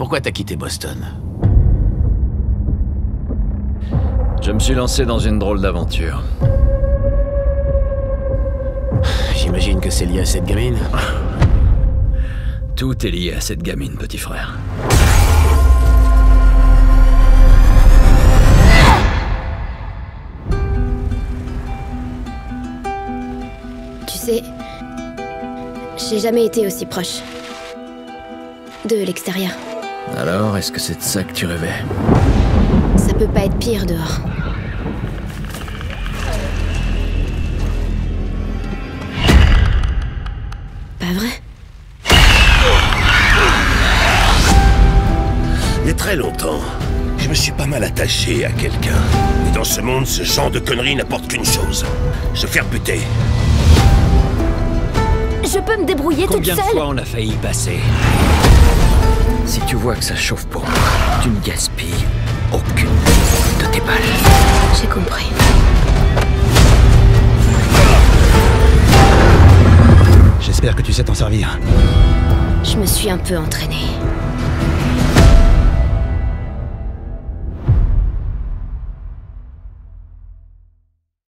Pourquoi t'as quitté Boston? Je me suis lancé dans une drôle d'aventure. J'imagine que c'est lié à cette gamine. Tout est lié à cette gamine, petit frère. Tu sais, j'ai jamais été aussi proche de l'extérieur. Alors, est-ce que c'est de ça que tu rêvais? Ça peut pas être pire dehors. Pas vrai? Il y a très longtemps, je me suis pas mal attaché à quelqu'un. Et dans ce monde, ce genre de conneries n'apporte qu'une chose. Se faire buter. Je peux me débrouiller toute Combien seule? de fois on a failli y passer? Si tu vois que ça chauffe pour moi, tu ne gaspilles aucune de tes balles. J'ai compris. J'espère que tu sais t'en servir. Je me suis un peu entraînée.